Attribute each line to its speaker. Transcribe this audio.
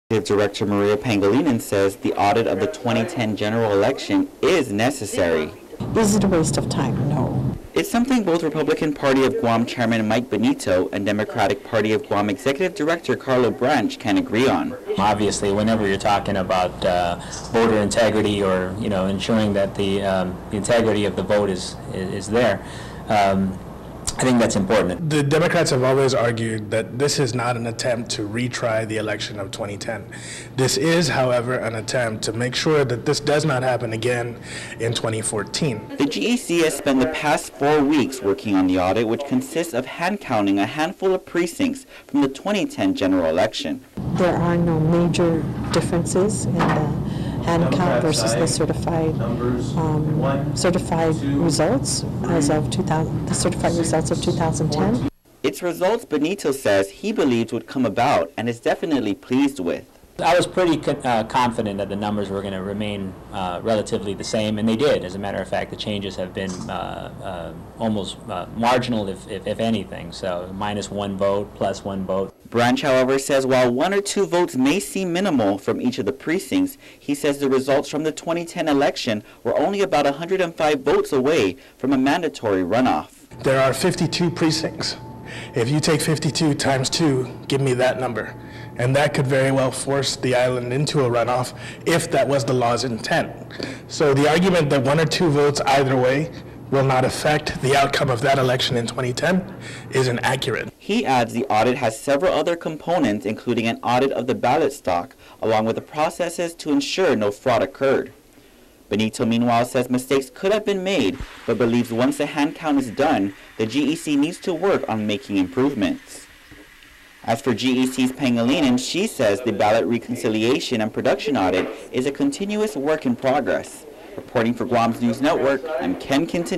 Speaker 1: Director Maria Pangilinan says the audit of the 2010 general election is necessary.
Speaker 2: Is it a waste of time? No.
Speaker 1: It's something both Republican Party of Guam Chairman Mike Benito and Democratic Party of Guam Executive Director Carlo Branch can agree on.
Speaker 3: Obviously, whenever you're talking about voter integrity or ensuring that the integrity of the vote is there, I think that's important.
Speaker 4: The Democrats have always argued that this is not an attempt to retry the election of 2010. This is, however, an attempt to make sure that this does not happen again in 2014.
Speaker 1: The GEC has spent the past 4 weeks working on the audit, which consists of hand counting a handful of precincts from the 2010 general election.
Speaker 2: There are no major differences in the hand count versus the certified results as of 2010.
Speaker 1: Its results, Benito says he believes would come about and is definitely pleased with.
Speaker 3: I was pretty confident that the numbers were going to remain relatively the same, and they did. As a matter of fact, the changes have been almost marginal, if anything. So -1 vote, +1 vote.
Speaker 1: Branch, however, says while 1 or 2 votes may seem minimal from each of the precincts, he says the results from the 2010 election were only about 105 votes away from a mandatory runoff.
Speaker 4: There are 52 precincts. If you take 52 times 2, give me that number. And that could very well force the island into a runoff if that was the law's intent. So the argument that 1 or 2 votes either way will not affect the outcome of that election in 2010 is inaccurate.
Speaker 1: He adds the audit has several other components, including an audit of the ballot stock, along with the processes to ensure no fraud occurred. Benito, meanwhile, says mistakes could have been made, but believes once the hand count is done, the GEC needs to work on making improvements. As for GEC's Pangilinan, she says the ballot reconciliation and production audit is a continuous work in progress. Reporting for Guam's News Network, I'm Ken Quintanilla.